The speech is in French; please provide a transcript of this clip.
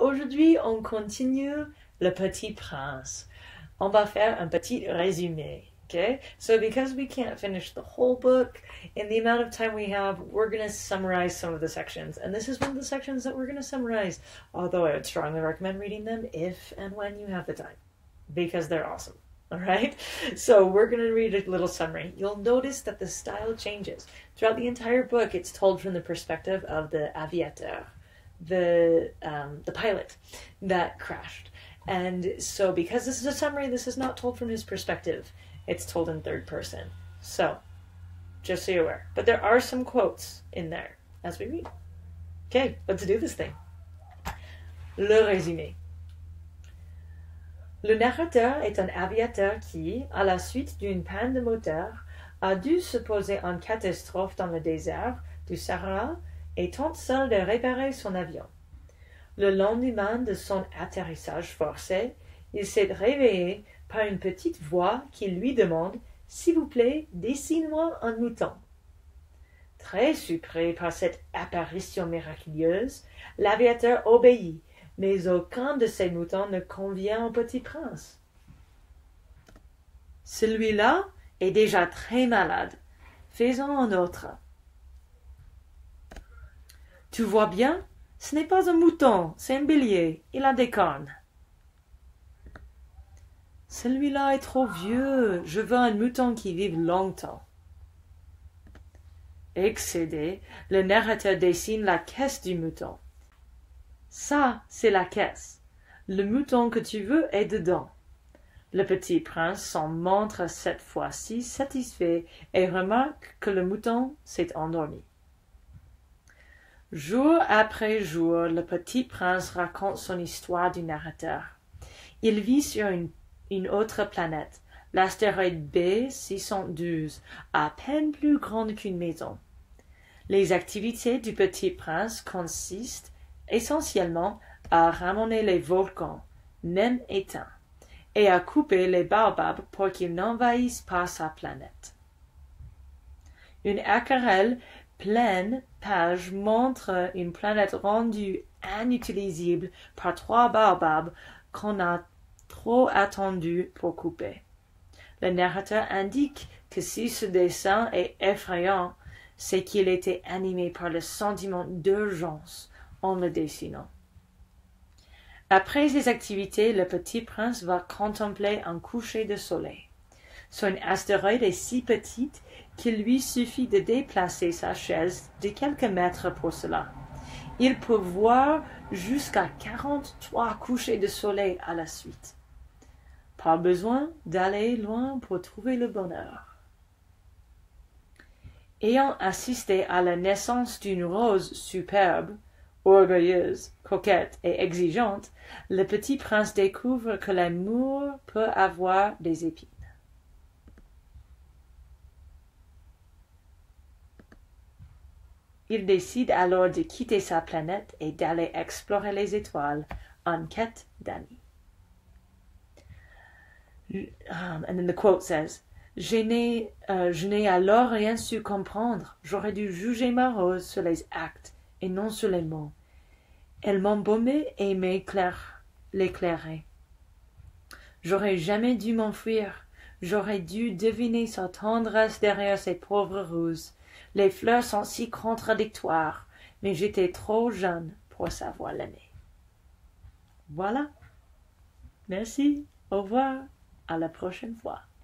aujourd'hui, on continue Le Petit Prince. On va faire un petit résumé. Okay, so because we can't finish the whole book in the amount of time we have, we're going to summarize some of the sections. And this is one of the sections that we're going to summarize, although I would strongly recommend reading them if and when you have the time, because they're awesome. All right, so we're going to read a little summary. You'll notice that the style changes. Throughout the entire book, it's told from the perspective of the aviateur, the pilot that crashed. And so because this is a summary, this is not told from his perspective. It's told in third person. So, just so you're aware. But there are some quotes in there as we read. Okay, let's do this thing. Le résumé. Le narrateur est un aviateur qui, à la suite d'une panne de moteur, a dû se poser en catastrophe dans le désert du Sahara et tente seul de réparer son avion. Le lendemain de son atterrissage forcé, il s'est réveillé par une petite voix qui lui demande « S'il vous plaît, dessine-moi un mouton ». Très surpris par cette apparition miraculeuse, l'aviateur obéit, mais aucun de ces moutons ne convient au petit prince. Celui-là est déjà très malade. Faisons un autre. Tu vois bien, ce n'est pas un mouton, c'est un bélier. Il a des cornes. Celui-là est trop vieux. Je veux un mouton qui vive longtemps. Excédé, le narrateur dessine la caisse du mouton. Ça, c'est la caisse. Le mouton que tu veux est dedans. Le petit prince s'en montre cette fois-ci satisfait et remarque que le mouton s'est endormi. Jour après jour, le petit prince raconte son histoire du narrateur. Il vit sur une autre planète, l'astéroïde B612, à peine plus grande qu'une maison. Les activités du petit prince consistent essentiellement à ramener les volcans, même éteints, et à couper les baobabs pour qu'ils n'envahissent pas sa planète. Une aquarelle pleine page montre une planète rendue inutilisable par 3 baobabs qu'on a trop attendu pour couper. Le narrateur indique que si ce dessin est effrayant, c'est qu'il était animé par le sentiment d'urgence en le dessinant. Après ces activités, le petit prince va contempler un coucher de soleil. Son astéroïde est si petite qu'il lui suffit de déplacer sa chaise de quelques mètres pour cela. Il peut voir jusqu'à 43 couchers de soleil à la suite. Pas besoin d'aller loin pour trouver le bonheur. Ayant assisté à la naissance d'une rose superbe, orgueilleuse, coquette et exigeante, le petit prince découvre que l'amour peut avoir des épines. Il décide alors de quitter sa planète et d'aller explorer les étoiles en quête d'amis. And then the quote says, je n'ai alors rien su comprendre. J'aurais dû juger ma rose sur les actes et non sur les mots. Elle m'embaumait et l'éclairait. J'aurais jamais dû m'enfuir. J'aurais dû deviner sa tendresse derrière ses pauvres ruses. Les fleurs sont si contradictoires, mais j'étais trop jeune pour savoir l'aimer. Voilà. Merci. Au revoir. À la prochaine fois.